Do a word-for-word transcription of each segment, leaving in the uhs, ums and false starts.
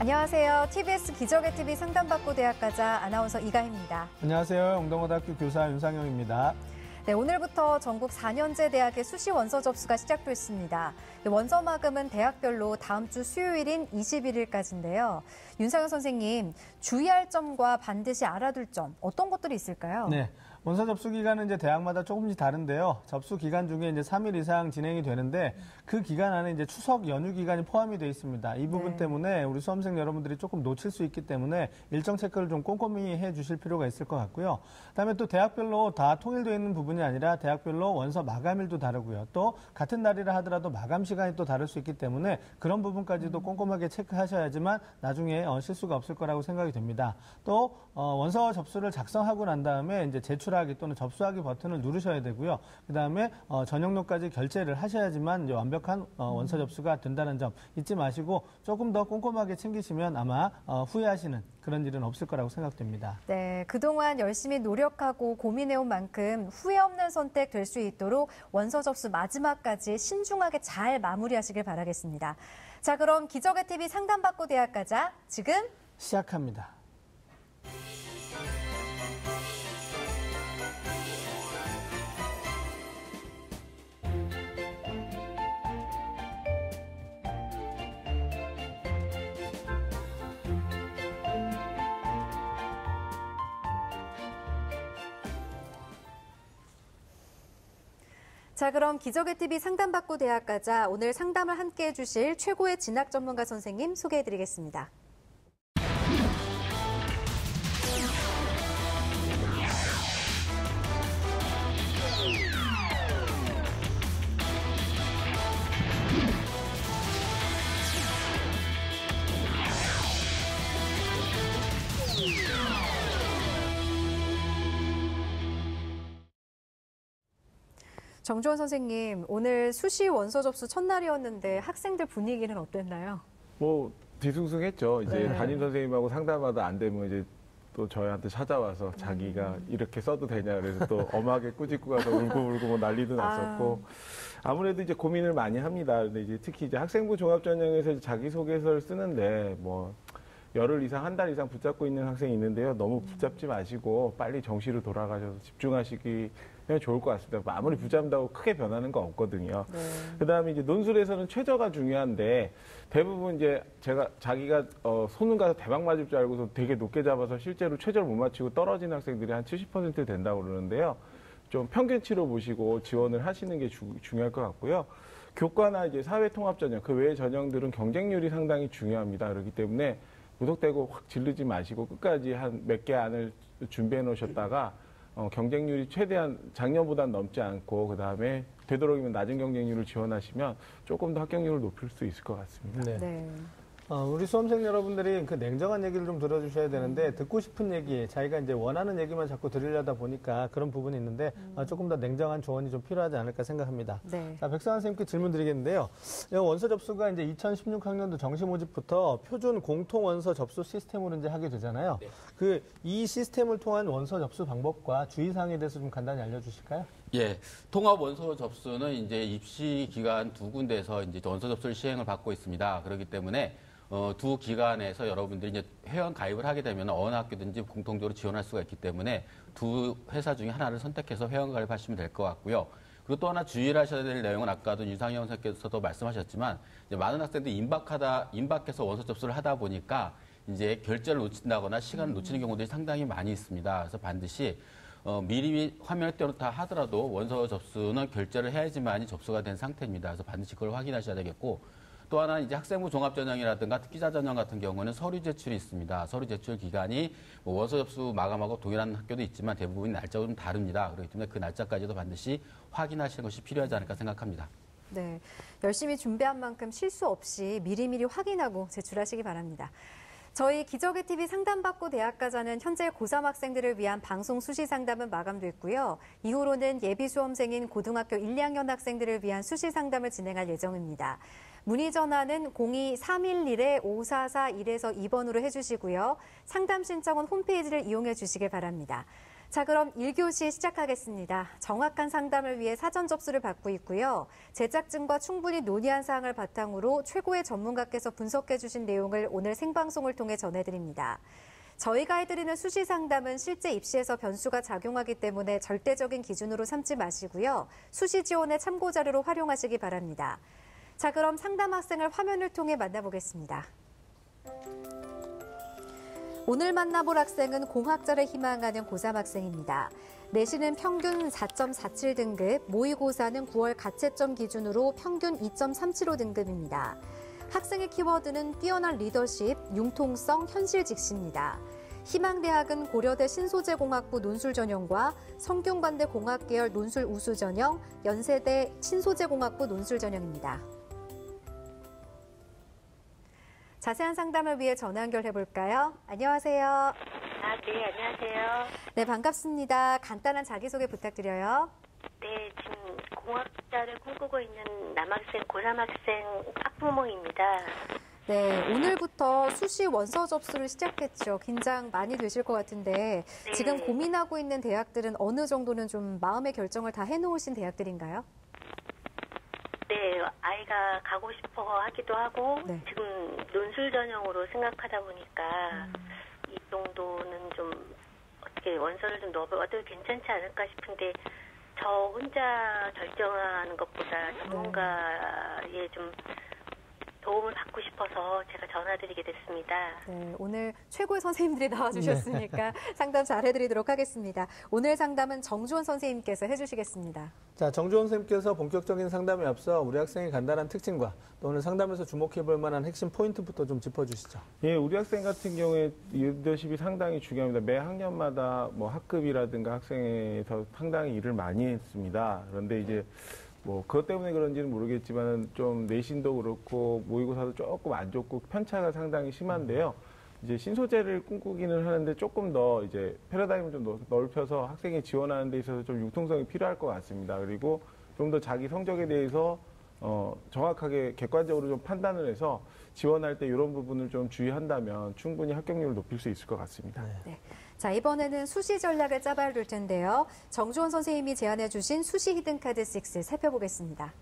안녕하세요. 티비에스 기적의 티비 상담받고 대학가자 아나운서 이가희입니다. 안녕하세요. 영동고등학교 교사 윤상영입니다. 네, 오늘부터 전국 사 년제 대학의 수시 원서 접수가 시작됐습니다. 원서 마감은 대학별로 다음 주 수요일인 이십일 일까지인데요. 윤상영 선생님, 주의할 점과 반드시 알아둘 점 어떤 것들이 있을까요? 네. 원서 접수 기간은 이제 대학마다 조금씩 다른데요. 접수 기간 중에 이제 삼 일 이상 진행이 되는데 그 기간 안에 이제 추석 연휴 기간이 포함이 되어 있습니다. 이 부분 네. 때문에 우리 수험생 여러분들이 조금 놓칠 수 있기 때문에 일정 체크를 좀 꼼꼼히 해 주실 필요가 있을 것 같고요. 그다음에 또 대학별로 다 통일되어 있는 부분이 아니라 대학별로 원서 마감일도 다르고요. 또 같은 날이라 하더라도 마감 시간이 또 다를 수 있기 때문에 그런 부분까지도 꼼꼼하게 체크하셔야지만 나중에 어, 실수가 없을 거라고 생각이 됩니다. 또 어, 원서 접수를 작성하고 난 다음에 이제 제출하기 또는 접수하기 버튼을 누르셔야 되고요. 그다음에 어, 전용료까지 결제를 하셔야지만 이제 완벽한 어, 원서 접수가 된다는 점 잊지 마시고 조금 더 꼼꼼하게 챙기시면 아마 어, 후회하시는 그런 일은 없을 거라고 생각됩니다. 네, 그동안 열심히 노력하고 고민해온 만큼 후회 없는 선택 될 수 있도록 원서 접수 마지막까지 신중하게 잘 마무리하시길 바라겠습니다. 자, 그럼 기적의 티비 상담받고 대학가자 지금 시작합니다. 자, 그럼 기적의 티비 상담받고 대학가자 오늘 상담을 함께 해주실 최고의 진학 전문가 선생님 소개해드리겠습니다. 정주원 선생님, 오늘 수시 원서 접수 첫날이었는데 학생들 분위기는 어땠나요? 뭐 뒤숭숭했죠. 이제 네. 담임 선생님하고 상담하다 안 되면 이제 또 저희한테 찾아와서 자기가 음. 이렇게 써도 되냐 그래서 또 엄하게 꾸짖고 가서 울고 울고 뭐 난리도 났었고 아. 아무래도 이제 고민을 많이 합니다. 근데 이제 특히 이제 학생부 종합전형에서 자기소개서를 쓰는데 뭐 열흘 이상, 한 달 이상 붙잡고 있는 학생이 있는데요. 너무 붙잡지 마시고 빨리 정시로 돌아가셔서 집중하시기 좋을 것 같습니다. 아무리 붙잡는다고 크게 변하는 거 없거든요. 네. 그 다음에 이제 논술에서는 최저가 중요한데 대부분 이제 제가 자기가 어, 소능 가서 대박 맞을 줄 알고서 되게 높게 잡아서 실제로 최저를 못 맞추고 떨어진 학생들이 한 칠십 퍼센트 된다고 그러는데요. 좀 평균치로 보시고 지원을 하시는 게 주, 중요할 것 같고요. 교과나 이제 사회통합전형, 그 외의 전형들은 경쟁률이 상당히 중요합니다. 그렇기 때문에 무턱대고 확 지르지 마시고 끝까지 한 몇 개 안을 준비해 놓으셨다가 어, 경쟁률이 최대한 작년보다는 넘지 않고 그 다음에 되도록이면 낮은 경쟁률을 지원하시면 조금 더 합격률을 높일 수 있을 것 같습니다. 네. 네. 어, 우리 수험생 여러분들이 그 냉정한 얘기를 좀 들어주셔야 되는데 듣고 싶은 얘기, 자기가 이제 원하는 얘기만 자꾸 들으려다 보니까 그런 부분이 있는데 음. 어, 조금 더 냉정한 조언이 좀 필요하지 않을까 생각합니다. 네. 자, 백성환 선생님께 질문 드리겠는데요. 원서 접수가 이제 이천십육 학년도 정시 모집부터 표준 공통 원서 접수 시스템으로 이제 하게 되잖아요. 네. 그 이 시스템을 통한 원서 접수 방법과 주의사항에 대해서 좀 간단히 알려주실까요? 예, 통합 원서 접수는 이제 입시 기관 두 군데에서 이제 원서 접수를 시행을 받고 있습니다. 그렇기 때문에 어, 두 기관에서 여러분들이 이제 회원 가입을 하게 되면 어느 학교든지 공통적으로 지원할 수가 있기 때문에 두 회사 중에 하나를 선택해서 회원 가입하시면 될 것 같고요. 그리고 또 하나 주의를 하셔야 될 내용은 아까도 윤상영 선생님께서도 말씀하셨지만 이제 많은 학생들이 임박하다, 임박해서 원서 접수를 하다 보니까 이제 결제를 놓친다거나 시간을 놓치는 경우들이 상당히 많이 있습니다. 그래서 반드시 어, 미리 화면을 띄워놓다 하더라도 원서 접수는 결제를 해야지만이 접수가 된 상태입니다. 그래서 반드시 그걸 확인하셔야 되겠고 또 하나 이제 학생부 종합전형이라든가 특기자 전형 같은 경우는 서류 제출이 있습니다. 서류 제출 기간이 뭐 원서 접수 마감하고 동일한 학교도 있지만 대부분 날짜가 좀 다릅니다. 그렇기 때문에 그 날짜까지도 반드시 확인하시는 것이 필요하지 않을까 생각합니다. 네, 열심히 준비한 만큼 실수 없이 미리미리 확인하고 제출하시기 바랍니다. 저희 기적의 티비 상담받고 대학가자는 현재 고삼 학생들을 위한 방송 수시 상담은 마감됐고요. 이후로는 예비 수험생인 고등학교 일, 이 학년 학생들을 위한 수시 상담을 진행할 예정입니다. 문의 전화는 공이 삼일일 오사사일에서 이 번으로 해주시고요. 상담 신청은 홈페이지를 이용해 주시길 바랍니다. 자, 그럼 일 교시 시작하겠습니다. 정확한 상담을 위해 사전 접수를 받고 있고요. 제작진과 충분히 논의한 사항을 바탕으로 최고의 전문가께서 분석해 주신 내용을 오늘 생방송을 통해 전해드립니다. 저희가 해드리는 수시 상담은 실제 입시에서 변수가 작용하기 때문에 절대적인 기준으로 삼지 마시고요. 수시 지원의 참고 자료로 활용하시기 바랍니다. 자, 그럼 상담 학생을 화면을 통해 만나보겠습니다. 오늘 만나볼 학생은 공학자를 희망하는 고삼 학생입니다. 내신은 평균 사 점 사칠 등급, 모의고사는 구월 가채점 기준으로 평균 이 점 삼칠오 등급입니다. 학생의 키워드는 뛰어난 리더십, 융통성, 현실 직시입니다. 희망대학은 고려대 신소재공학부 논술 전형과 성균관대 공학계열 논술 우수 전형, 연세대 신소재공학부 논술 전형입니다. 자세한 상담을 위해 전화 연결해 볼까요? 안녕하세요. 아, 네, 안녕하세요. 네, 반갑습니다. 간단한 자기소개 부탁드려요. 네, 지금 공학자를 꿈꾸고 있는 남학생, 고삼 학생 학부모입니다. 네, 오늘부터 수시 원서 접수를 시작했죠. 긴장 많이 되실 것 같은데 네. 지금 고민하고 있는 대학들은 어느 정도는 좀 마음의 결정을 다 해놓으신 대학들인가요? 네, 아이가 가고 싶어 하기도 하고 네. 지금 논술 전형으로 생각하다 보니까 음. 이 정도는 좀 어떻게 원서를 좀 넣어도 괜찮지 않을까 싶은데 저 혼자 결정하는 것보다 전문가의 좀 도움을 받고 싶어서 제가 전화드리게 됐습니다. 네, 오늘 최고의 선생님들이 나와주셨으니까 상담 잘 해드리도록 하겠습니다. 오늘 상담은 정주원 선생님께서 해주시겠습니다. 자, 정주원 선생님께서 본격적인 상담에 앞서 우리 학생의 간단한 특징과 또 오늘 상담에서 주목해 볼 만한 핵심 포인트부터 좀 짚어주시죠. 예, 우리 학생 같은 경우에 리더십이 상당히 중요합니다. 매 학년마다 뭐 학급이라든가 학생에서 상당히 일을 많이 했습니다. 그런데 이제 뭐 그것 때문에 그런지는 모르겠지만 좀 내신도 그렇고 모의고사도 조금 안 좋고 편차가 상당히 심한데요. 이제 신소재를 꿈꾸기는 하는데 조금 더 이제 패러다임을 좀 넓혀서 학생이 지원하는 데 있어서 좀 융통성이 필요할 것 같습니다. 그리고 좀 더 자기 성적에 대해서 어 정확하게 객관적으로 좀 판단을 해서 지원할 때 이런 부분을 좀 주의한다면 충분히 합격률을 높일 수 있을 것 같습니다. 네. 자, 이번에는 수시 전략을 짜봐야 될 텐데요. 정주원 선생님이 제안해 주신 수시 히든카드 육 살펴보겠습니다.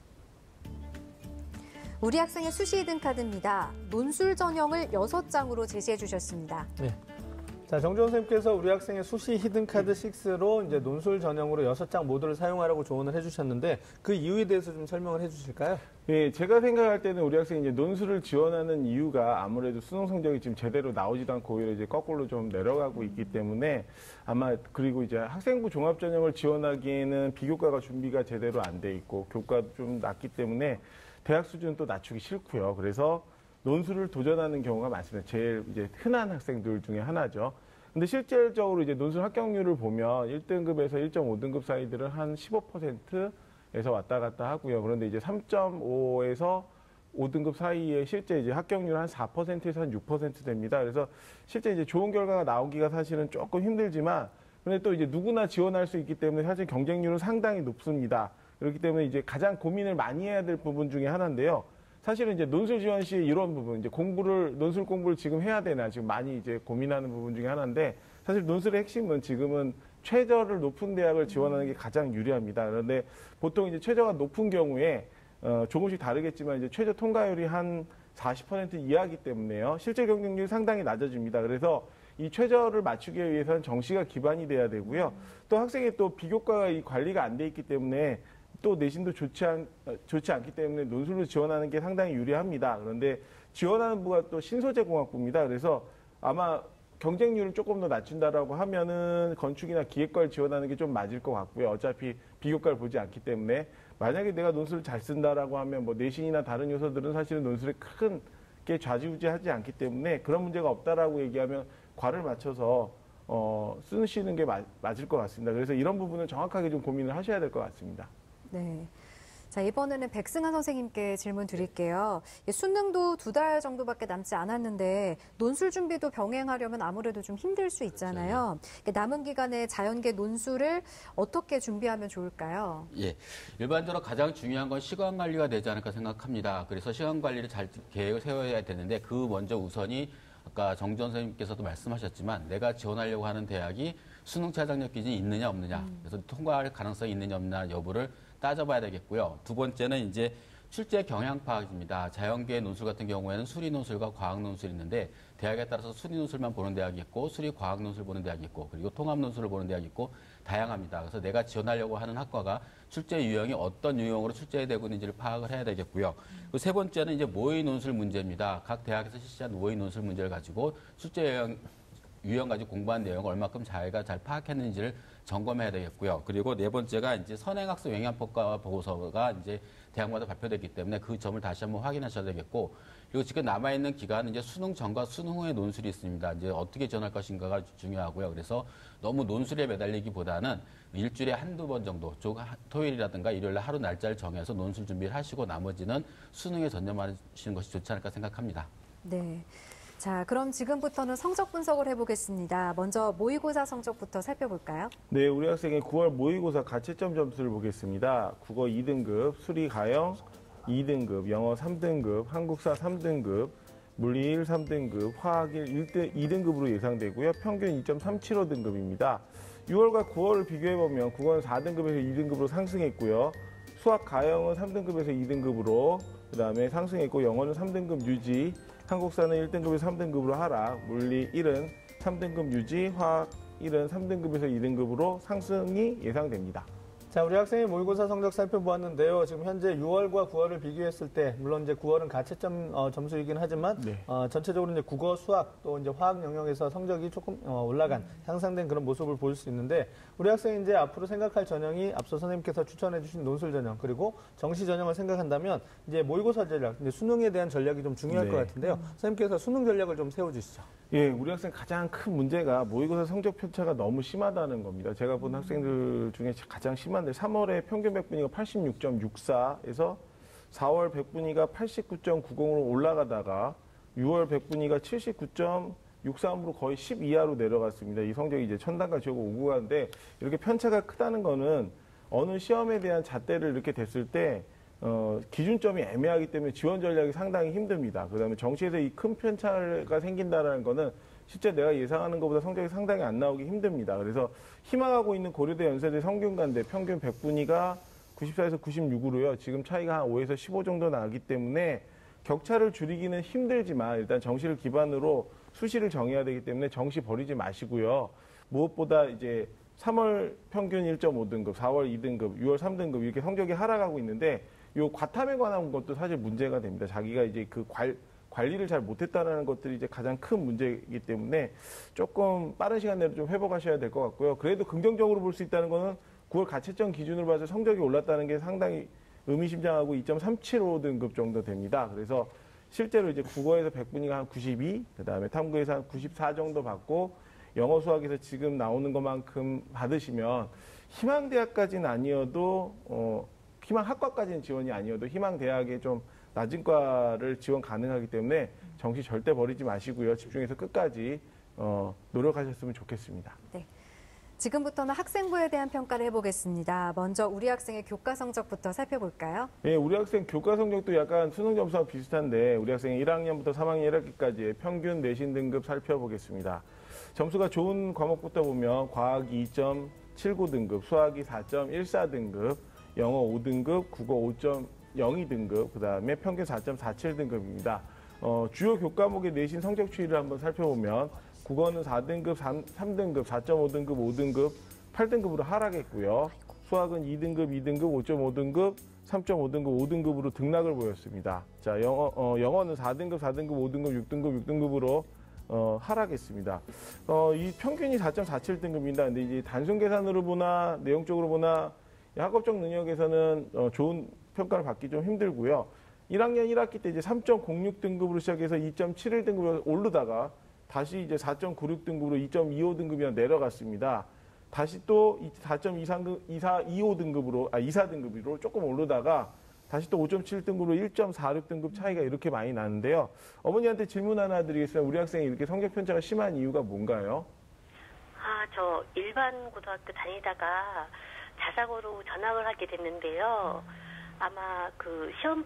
우리 학생의 수시 히든카드입니다. 논술 전형을 여섯 장으로 제시해 주셨습니다. 네. 자, 정주원 선생님께서 우리 학생의 수시 히든카드 육로 이제 논술 전형으로 여섯 장 모두를 사용하라고 조언을 해주셨는데 그 이유에 대해서 좀 설명을 해주실까요? 예, 제가 생각할 때는 우리 학생이 이제 논술을 지원하는 이유가 아무래도 수능 성적이 지금 제대로 나오지도 않고 오히려 이제 거꾸로 좀 내려가고 있기 때문에 아마 그리고 이제 학생부 종합 전형을 지원하기에는 비교과가 준비가 제대로 안 돼 있고 교과도 좀 낮기 때문에 대학 수준은 또 낮추기 싫고요. 그래서 논술을 도전하는 경우가 많습니다. 제일 이제 흔한 학생들 중에 하나죠. 근데 실질적으로 이제 논술 합격률을 보면 일 등급에서 일 점 오 등급 사이들은 한 십오 퍼센트에서 왔다 갔다 하고요. 그런데 이제 삼 점 오에서 오 등급 사이에 실제 이제 합격률 한 사 퍼센트에서 한 육 퍼센트 됩니다. 그래서 실제 이제 좋은 결과가 나오기가 사실은 조금 힘들지만 근데 또 이제 누구나 지원할 수 있기 때문에 사실 경쟁률은 상당히 높습니다. 그렇기 때문에 이제 가장 고민을 많이 해야 될 부분 중에 하나인데요. 사실은 이제 논술 지원 시 이런 부분, 이제 공부를, 논술 공부를 지금 해야 되나 지금 많이 이제 고민하는 부분 중에 하나인데 사실 논술의 핵심은 지금은 최저를 높은 대학을 지원하는 게 가장 유리합니다. 그런데 보통 이제 최저가 높은 경우에 어, 조금씩 다르겠지만 이제 최저 통과율이 한 사십 퍼센트 이하이기 때문에요. 실제 경쟁률이 상당히 낮아집니다. 그래서 이 최저를 맞추기 위해서는 정시가 기반이 돼야 되고요. 또 학생이 또 비교과가 이 관리가 안 돼 있기 때문에 또 내신도 좋지, 않, 좋지 않기 때문에 논술로 지원하는 게 상당히 유리합니다. 그런데 지원하는 부가 또 신소재공학부입니다. 그래서 아마 경쟁률을 조금 더 낮춘다라고 하면은 건축이나 기획과를 지원하는 게 좀 맞을 것 같고요. 어차피 비교과를 보지 않기 때문에 만약에 내가 논술을 잘 쓴다라고 하면 뭐 내신이나 다른 요소들은 사실은 논술에 큰 게 좌지우지하지 않기 때문에 그런 문제가 없다라고 얘기하면 과를 맞춰서 어, 쓰시는 게 맞, 맞을 것 같습니다. 그래서 이런 부분은 정확하게 좀 고민을 하셔야 될 것 같습니다. 네. 자, 이번에는 백승환 선생님께 질문 드릴게요. 수능도 두 달 정도밖에 남지 않았는데 논술 준비도 병행하려면 아무래도 좀 힘들 수 있잖아요. 남은 기간에 자연계 논술을 어떻게 준비하면 좋을까요? 예, 일반적으로 가장 중요한 건 시간 관리가 되지 않을까 생각합니다. 그래서 시간 관리를 잘 계획을 세워야 되는데 그 먼저 우선이 아까 정전 선생님께서도 말씀하셨지만 내가 지원하려고 하는 대학이 수능 최저학력 기준이 있느냐 없느냐, 그래서 통과할 가능성이 있느냐 없느냐 여부를 따져봐야 되겠고요. 두 번째는 이제 출제 경향 파악입니다. 자연계의 논술 같은 경우에는 수리 논술과 과학 논술이 있는데 대학에 따라서 수리 논술만 보는 대학이 있고 수리 과학 논술 보는 대학이 있고 그리고 통합 논술을 보는 대학이 있고 다양합니다. 그래서 내가 지원하려고 하는 학과가 출제 유형이 어떤 유형으로 출제되고 있는지를 파악을 해야 되겠고요. 그리고 세 번째는 이제 모의 논술 문제입니다. 각 대학에서 실시한 모의 논술 문제를 가지고 출제 유형 유형 가지고 공부한 내용을 얼마큼 자기가 잘 파악했는지를 점검해야 되겠고요. 그리고 네 번째가 이제 선행학습 영향평가 보고서가 이제 대학마다 발표됐기 때문에 그 점을 다시 한번 확인하셔야 되겠고, 그리고 지금 남아있는 기간은 이제 수능 전과 수능 후의 논술이 있습니다. 이제 어떻게 지원할 것인가가 중요하고요. 그래서 너무 논술에 매달리기보다는 일주일에 한두 번 정도, 토요일이라든가 일요일에 하루 날짜를 정해서 논술 준비를 하시고 나머지는 수능에 전념하시는 것이 좋지 않을까 생각합니다. 네. 자, 그럼 지금부터는 성적 분석을 해보겠습니다. 먼저 모의고사 성적부터 살펴볼까요? 네, 우리 학생의 구월 모의고사 가채점 점수를 보겠습니다. 국어 이 등급, 수리 가형 이 등급, 영어 삼 등급, 한국사 삼 등급, 물리 일 삼 등급, 화학 일 이 등급으로 예상되고요. 평균 이 점 삼칠오 등급입니다. 유월과 구월을 비교해보면 국어는 사 등급에서 이 등급으로 상승했고요. 수학 가형은 삼 등급에서 이 등급으로 그 다음에 상승했고, 영어는 삼 등급 유지, 한국사는 일 등급에서 삼 등급으로 하락, 물리 일은 삼 등급 유지, 화학 일은 삼 등급에서 이 등급으로 상승이 예상됩니다. 자, 우리 학생의 모의고사 성적 살펴보았는데요. 지금 현재 유월과 구월을 비교했을 때, 물론 이제 구월은 가채점 어, 점수이긴 하지만, 네. 어, 전체적으로 이제 국어, 수학, 또 이제 화학 영역에서 성적이 조금 어, 올라간, 향상된 그런 모습을 볼 수 있는데, 우리 학생이 이제 앞으로 생각할 전형이 앞서 선생님께서 추천해주신 논술 전형, 그리고 정시 전형을 생각한다면, 이제 모의고사 전략, 이제 수능에 대한 전략이 좀 중요할 네. 것 같은데요. 선생님께서 수능 전략을 좀 세워주시죠. 예, 우리 학생 가장 큰 문제가 모의고사 성적 편차가 너무 심하다는 겁니다. 제가 본 학생들 중에 가장 심한데 삼월에 평균 백분위가 팔십육 점 육사에서 사월 백분위가 팔십구 점 구공으로 올라가다가 유월 백분위가 칠십구 점 육삼으로 거의 십 이하로 내려갔습니다. 이 성적이 이제 천당과 지옥을 오고 가는데, 이렇게 편차가 크다는 거는 어느 시험에 대한 잣대를 이렇게 됐을 때 어, 기준점이 애매하기 때문에 지원 전략이 상당히 힘듭니다. 그 다음에 정시에서 이 큰 편차가 생긴다는 거는 실제 내가 예상하는 것보다 성적이 상당히 안 나오기 힘듭니다. 그래서 희망하고 있는 고려대 연세대 성균관대 평균 백분위가 구십사에서 구십육으로요. 지금 차이가 한 오에서 십오 정도 나기 때문에 격차를 줄이기는 힘들지만 일단 정시를 기반으로 수시를 정해야 되기 때문에 정시 버리지 마시고요. 무엇보다 이제 삼월 평균 일 점 오 등급, 사월 이 등급, 유월 삼 등급 이렇게 성적이 하락하고 있는데, 요 과탐에 관한 것도 사실 문제가 됩니다. 자기가 이제 그 관, 관리를 잘 못했다는 것들이 이제 가장 큰 문제이기 때문에 조금 빠른 시간 내로 좀 회복하셔야 될 것 같고요. 그래도 긍정적으로 볼 수 있다는 거는 구월 가채점 기준으로 봐서 성적이 올랐다는 게 상당히 의미심장하고 이 점 삼칠오 등급 정도 됩니다. 그래서 실제로 이제 국어에서 백분위가 한 구십이, 그 다음에 탐구에서 한 구십사 정도 받고, 영어 수학에서 지금 나오는 것만큼 받으시면 희망대학까지는 아니어도 어, 희망학과까지는 지원이 아니어도 희망대학에 좀 낮은 과를 지원 가능하기 때문에 정시 절대 버리지 마시고요. 집중해서 끝까지 어, 노력하셨으면 좋겠습니다. 네. 지금부터는 학생부에 대한 평가를 해보겠습니다. 먼저 우리 학생의 교과 성적부터 살펴볼까요? 네, 우리 학생 교과 성적도 약간 수능 점수와 비슷한데, 우리 학생 일 학년부터 삼 학년 일 학기까지의 평균 내신 등급 살펴보겠습니다. 점수가 좋은 과목부터 보면 과학 이 점 칠구 등급, 수학이 사 점 일사 등급, 영어 오 등급, 국어 오 점 영이 등급, 그 다음에 평균 사 점 사칠 등급입니다. 어, 주요 교과목의 내신 성적 추이를 한번 살펴보면 국어는 사 등급, 삼, 삼 등급, 사 점 오 등급, 오 등급, 팔 등급으로 하락했고요. 수학은 이 등급, 이 등급, 오 점 오 등급, 삼 점 오 등급, 오 등급으로 등락을 보였습니다. 자, 영어, 어, 영어는 사 등급, 사 등급, 오 등급, 육 등급, 육 등급으로 어, 하락했습니다. 어, 이 평균이 사 점 사칠 등급입니다. 근데 이제 단순 계산으로 보나 내용적으로 보나 학업적 능력에서는 어, 좋은 평가를 받기 좀 힘들고요. 일 학년 일 학기 때 이제 삼 점 공육 등급으로 시작해서 이 점 칠일 등급으로 오르다가 다시 이제 사 점 구육 등급으로 이 점 이오 등급이나 내려갔습니다. 다시 또 사 점 이오 등급으로, 아, 이사 등급으로 조금 오르다가 다시 또 오 점 칠 등급으로 일 점 사육 등급 차이가 이렇게 많이 나는데요. 어머니한테 질문 하나 드리겠습니다. 우리 학생이 이렇게 성적 편차가 심한 이유가 뭔가요? 아, 저 일반 고등학교 다니다가 자사고로 전학을 하게 됐는데요. 아마 그 시험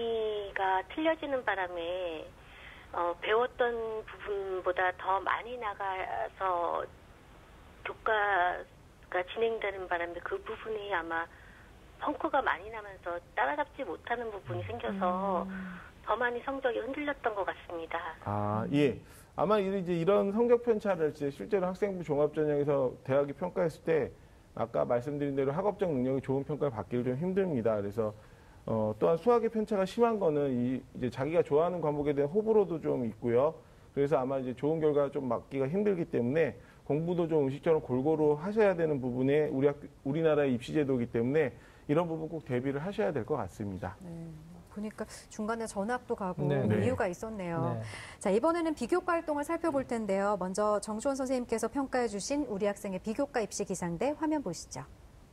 범위가 틀려지는 바람에 어, 배웠던 부분보다 더 많이 나가서 교과가 진행되는 바람에 그 부분이 아마 펑크가 많이 나면서 따라잡지 못하는 부분이 생겨서 음. 더 많이 성적이 흔들렸던 것 같습니다. 아, 예. 아마 이제 이런 성적 편차를 이제 실제로 학생부 종합전형에서 대학이 평가했을 때 아까 말씀드린 대로 학업적 능력이 좋은 평가를 받기를 좀 힘듭니다. 그래서 어, 또한 수학의 편차가 심한 거는 이, 이제 자기가 좋아하는 과목에 대한 호불호도 좀 있고요. 그래서 아마 이제 좋은 결과 좀 맞기가 힘들기 때문에 공부도 좀 의식적으로 골고루 하셔야 되는 부분에 우리 학, 우리나라의 입시제도이기 때문에 이런 부분 꼭 대비를 하셔야 될 것 같습니다. 네. 보니까 중간에 전학도 가고 네, 네. 이유가 있었네요. 네. 자, 이번에는 비교과 활동을 살펴볼 텐데요. 먼저 정주원 선생님께서 평가해 주신 우리 학생의 비교과 입시 기상대 화면 보시죠.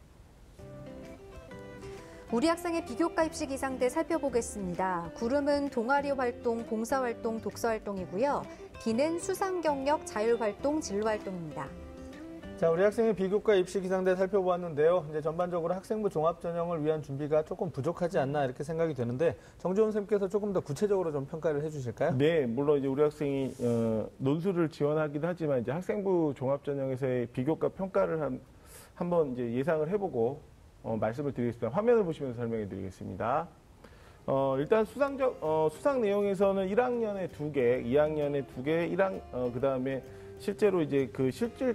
우리 학생의 비교과 입시 기상대 살펴보겠습니다. 구름은 동아리 활동, 봉사 활동, 독서 활동이고요. 기는 수상 경력, 자율 활동, 진로 활동입니다. 자, 우리 학생의 비교과 입시 기상대 살펴보았는데요. 이제 전반적으로 학생부 종합전형을 위한 준비가 조금 부족하지 않나 이렇게 생각이 되는데 정주원 선생님께서 조금 더 구체적으로 좀 평가를 해주실까요? 네, 물론 이제 우리 학생이 어, 논술을 지원하기도 하지만 이제 학생부 종합전형에서의 비교과 평가를 한, 한번 이제 예상을 해보고 어, 말씀을 드리겠습니다. 화면을 보시면서 설명해드리겠습니다. 어, 일단 수상적 어, 수상 내용에서는 일 학년에 두 개, 이 학년에 두 개, 일 학 어, 그 다음에 실제로 이제 그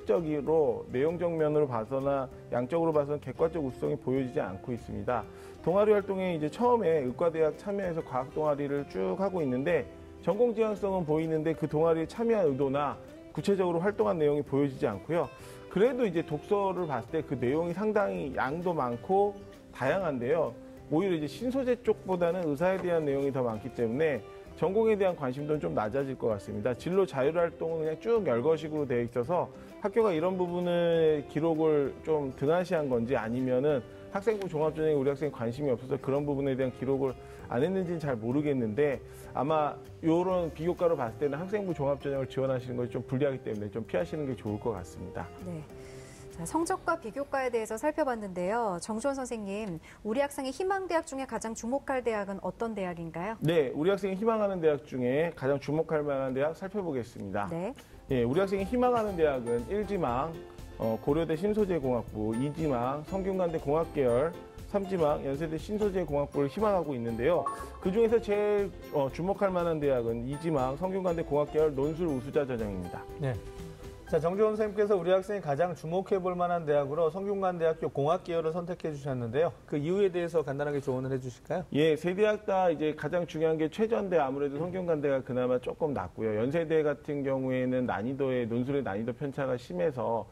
실질적으로 내용적 면으로 봐서나 양적으로 봐서는 객관적 우수성이 보여지지 않고 있습니다. 동아리 활동에 이제 처음에 의과대학 참여해서 과학 동아리를 쭉 하고 있는데 전공 지향성은 보이는데 그 동아리에 참여한 의도나 구체적으로 활동한 내용이 보여지지 않고요. 그래도 이제 독서를 봤을 때 그 내용이 상당히 양도 많고 다양한데요. 오히려 이제 신소재 쪽보다는 의사에 대한 내용이 더 많기 때문에 전공에 대한 관심도는 좀 낮아질 것 같습니다. 진로 자율활동은 그냥 쭉 열거식으로 되어 있어서 학교가 이런 부분을 기록을 좀 등한시한 건지 아니면은 학생부 종합전형에 우리 학생이 관심이 없어서 그런 부분에 대한 기록을 안 했는지는 잘 모르겠는데 아마 이런 비교과로 봤을 때는 학생부 종합전형을 지원하시는 것이 좀 불리하기 때문에 좀 피하시는 게 좋을 것 같습니다. 네. 자, 성적과 비교과에 대해서 살펴봤는데요. 정주원 선생님, 우리 학생의 희망대학 중에 가장 주목할 대학은 어떤 대학인가요? 네, 우리 학생이 희망하는 대학 중에 가장 주목할 만한 대학 살펴보겠습니다. 네. 예, 우리 학생이 희망하는 대학은 일지망, 어, 고려대 신소재공학부, 이지망, 성균관대 공학계열, 삼지망, 연세대 신소재공학부를 희망하고 있는데요. 그중에서 제일 어, 주목할 만한 대학은 이지망, 성균관대 공학계열 논술 우수자 전형입니다. 네. 자, 정주원 선생님께서 우리 학생이 가장 주목해 볼 만한 대학으로 성균관대학교 공학계열을 선택해 주셨는데요. 그 이유에 대해서 간단하게 조언을 해 주실까요? 예, 세 대학 다 이제 가장 중요한 게 최전대 아무래도 성균관대가 그나마 조금 낫고요. 연세대 같은 경우에는 난이도의 논술의 난이도 편차가 심해서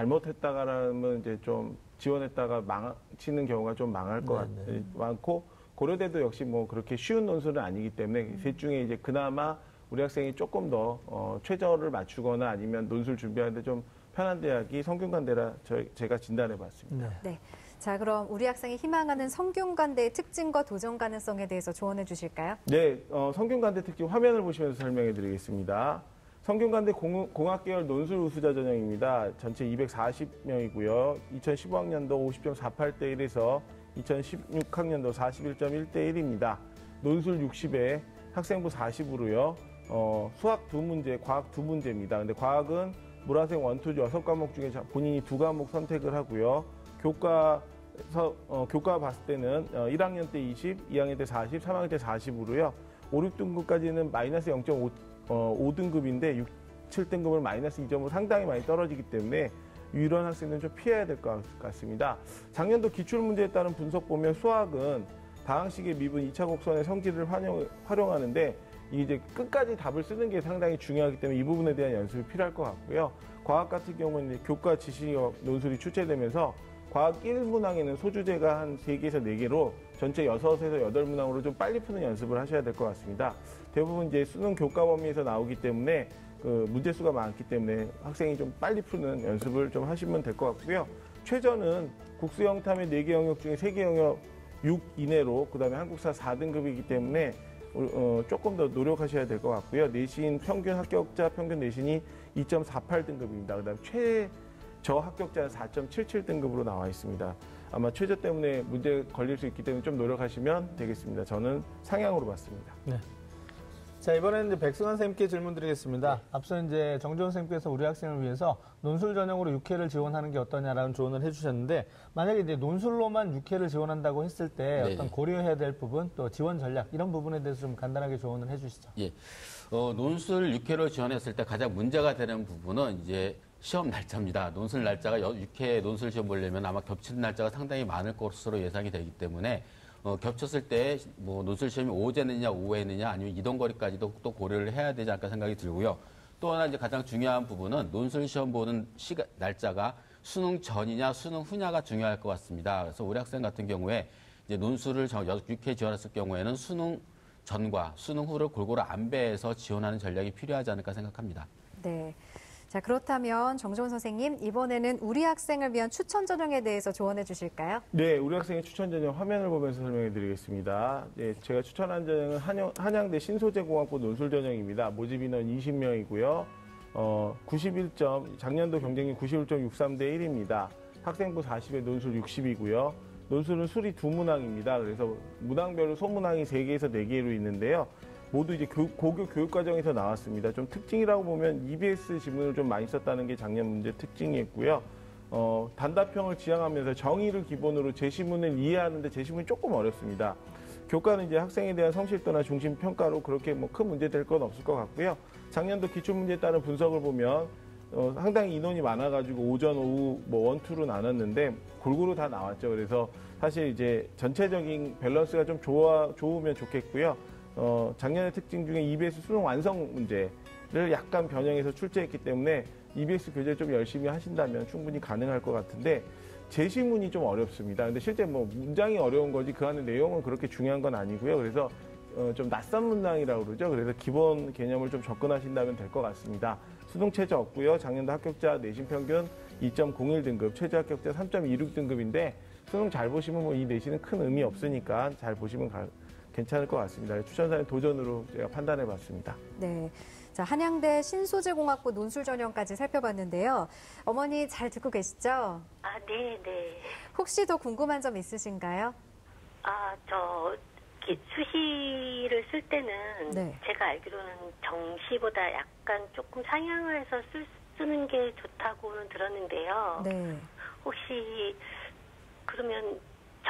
잘못했다가라면 이제 좀 지원했다가 망치는 경우가 좀 망할 것 같, 많고 고려대도 역시 뭐 그렇게 쉬운 논술은 아니기 때문에 셋 중에 이제 그나마 우리 학생이 조금 더 어, 최저를 맞추거나 아니면 논술 준비하는데 좀 편한 대학이 성균관대라 저, 제가 진단해봤습니다. 네. 네. 자, 그럼 우리 학생이 희망하는 성균관대의 특징과 도전 가능성에 대해서 조언해 주실까요? 네, 어, 성균관대 특징 화면을 보시면서 설명해드리겠습니다. 성균관대 공, 공학계열 논술 우수자 전형입니다. 전체 이백사십 명이고요. 이천십오 학년도 오십 점 사팔 대 일에서 이천십육 학년도 사십일 점 일 대 일입니다. 논술 육십에 학생부 사십으로요. 어, 수학 두 문제, 과학 두 문제입니다. 근데 과학은 물화생 원투 여섯 과목 중에 본인이 두 과목 선택을 하고요. 교과, 어, 교과 봤을 때는 어, 일 학년 때 이십, 이 학년 때 사십, 삼 학년 때 사십으로요. 오, 육 등급까지는 마이너스 영 점 오, 어, 오 등급인데 육, 칠 등급을 마이너스 이 점으로 상당히 많이 떨어지기 때문에 이런 학생들은 좀 피해야 될 것 같습니다. 작년도 기출문제에 따른 분석 보면 수학은 다항식의 미분 이 차 곡선의 성질을 활용, 활용하는데 이제 끝까지 답을 쓰는 게 상당히 중요하기 때문에 이 부분에 대한 연습이 필요할 것 같고요. 과학 같은 경우는 교과 지시력 논술이 출제되면서 과학 일 문항에는 소주제가 한 세 개에서 네 개로 전체 여섯에서 여덟 문항으로 좀 빨리 푸는 연습을 하셔야 될 것 같습니다. 대부분 이제 수능 교과 범위에서 나오기 때문에 그 문제수가 많기 때문에 학생이 좀 빨리 푸는 연습을 좀 하시면 될 것 같고요. 최저는 국수 영탐의 네 개 영역 중에 세 개 영역 육 이내로 그다음에 한국사 사 등급이기 때문에 어, 조금 더 노력하셔야 될 것 같고요. 내신 평균 합격자 평균 내신이 이 점 사팔 등급입니다. 그다음에 최저 합격자는 사 점 칠칠 등급으로 나와 있습니다. 아마 최저 때문에 문제 걸릴 수 있기 때문에 좀 노력하시면 되겠습니다. 저는 상향으로 봤습니다. 네. 자, 이번에는 이제 백승환 선생님께 질문 드리겠습니다. 앞서 이제 정지원 선생님께서 우리 학생을 위해서 논술 전형으로 육 회를 지원하는 게 어떠냐라는 조언을 해주셨는데, 만약에 이제 논술로만 육 회를 지원한다고 했을 때 네. 어떤 고려해야 될 부분, 또 지원 전략 이런 부분에 대해서 좀 간단하게 조언을 해주시죠. 예. 어, 논술 육 회로 지원했을 때 가장 문제가 되는 부분은 이제 시험 날짜입니다. 논술 날짜가 육 회 논술 시험 보려면 아마 겹치는 날짜가 상당히 많을 것으로 예상이 되기 때문에 어, 겹쳤을 때 뭐 논술 시험이 오후제느냐 오후에느냐 아니면 이동거리까지도 또 고려를 해야 되지 않을까 생각이 들고요. 또 하나 이제 가장 중요한 부분은 논술 시험 보는 시간 날짜가 수능 전이냐 수능 후냐가 중요할 것 같습니다. 그래서 우리 학생 같은 경우에 이제 논술을 육 회 지원했을 경우에는 수능 전과 수능 후를 골고루 안배해서 지원하는 전략이 필요하지 않을까 생각합니다. 네. 자, 그렇다면 정지원 선생님, 이번에는 우리 학생을 위한 추천 전형에 대해서 조언해 주실까요? 네, 우리 학생의 추천 전형 화면을 보면서 설명해 드리겠습니다. 네, 제가 추천한 전형은 한양, 한양대 신소재공학부 논술 전형입니다. 모집 인원 이십 명이고요. 어, 구십일 점, 작년도 경쟁률 구십일 점 육삼 대 일입니다. 학생부 사십에 논술 육십이고요. 논술은 수리 두 문항입니다. 그래서 문항별로 소문항이 세 개에서 네 개로 있는데요. 모두 이제 교, 고교 교육과정에서 나왔습니다. 좀 특징이라고 보면 이비에스 지문을 좀 많이 썼다는 게 작년 문제 특징이었고요. 어, 단답형을 지향하면서 정의를 기본으로 제시문을 이해하는데 제시문이 조금 어렵습니다. 교과는 이제 학생에 대한 성실도나 중심 평가로 그렇게 뭐 큰 문제 될 건 없을 것 같고요. 작년도 기출문제에 따른 분석을 보면 어, 상당히 인원이 많아가지고 오전, 오후 뭐 원투로 나눴는데 골고루 다 나왔죠. 그래서 사실 이제 전체적인 밸런스가 좀 좋아, 좋으면 좋겠고요. 어, 작년의 특징 중에 이비에스 수능 완성 문제를 약간 변형해서 출제했기 때문에 이비에스 교재 좀 열심히 하신다면 충분히 가능할 것 같은데 제시문이 좀 어렵습니다. 근데 실제 뭐 문장이 어려운 거지 그 안에 내용은 그렇게 중요한 건 아니고요. 그래서 어, 좀 낯선 문장이라고 그러죠. 그래서 기본 개념을 좀 접근하신다면 될 것 같습니다. 수능 최저 없고요. 작년도 합격자 내신 평균 이 점 공일 등급, 최저 합격자 삼 점 이육 등급인데 수능 잘 보시면 뭐 이 내신은 큰 의미 없으니까 잘 보시면 가, 괜찮을 것 같습니다. 추천사의 도전으로 제가 판단해봤습니다. 네. 자, 한양대 신소재공학부 논술 전형까지 살펴봤는데요. 어머니 잘 듣고 계시죠? 아, 네, 네. 혹시 더 궁금한 점 있으신가요? 아, 저 이렇게 수시를 쓸 때는 네. 제가 알기로는 정시보다 약간 조금 상향을 해서 쓸, 쓰는 게 좋다고는 들었는데요. 네. 혹시 그러면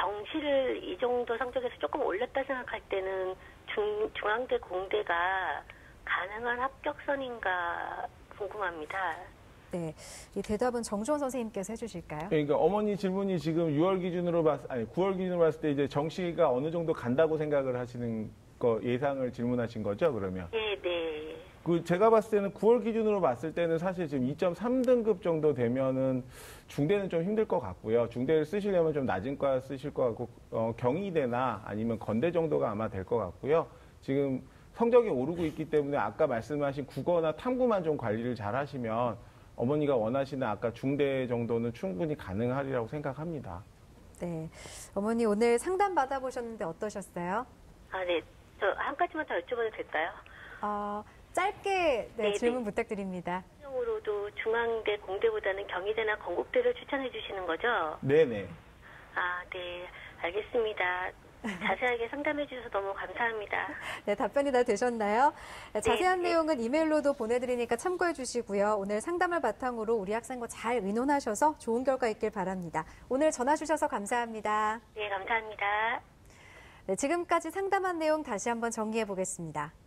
정시를 이 정도 성적에서 조금 올렸다 생각할 때는 중, 중앙대 공대가 가능한 합격선인가 궁금합니다. 네. 이 대답은 정지원 선생님께서 해주실까요? 그러니까 어머니 질문이 지금 유월 기준으로 봤, 아니 구월 기준으로 봤을 때 이제 정시가 어느 정도 간다고 생각을 하시는 거 예상을 질문하신 거죠, 그러면? 네, 네. 그 제가 봤을 때는 구월 기준으로 봤을 때는 사실 지금 이 점 삼 등급 정도 되면은 중대는 좀 힘들 것 같고요. 중대를 쓰시려면 좀 낮은 과 쓰실 것 같고 어, 경희대나 아니면 건대 정도가 아마 될 것 같고요. 지금 성적이 오르고 있기 때문에 아까 말씀하신 국어나 탐구만 좀 관리를 잘 하시면 어머니가 원하시는 아까 중대 정도는 충분히 가능하리라고 생각합니다. 네. 어머니 오늘 상담 받아보셨는데 어떠셨어요? 아, 네. 저 한 가지만 더 여쭤봐도 될까요? 어, 짧게 네, 네네. 질문 부탁드립니다. 으로도 중앙대, 공대보다는 경희대나 건국대를 추천해 주시는 거죠? 네네. 아, 네. 알겠습니다. 자세하게 상담해 주셔서 너무 감사합니다. 네, 답변이 다 되셨나요? 네, 자세한 네. 내용은 이메일로도 보내드리니까 참고해 주시고요. 오늘 상담을 바탕으로 우리 학생과 잘 의논하셔서 좋은 결과 있길 바랍니다. 오늘 전화 주셔서 감사합니다. 네, 감사합니다. 네, 지금까지 상담한 내용 다시 한번 정리해 보겠습니다.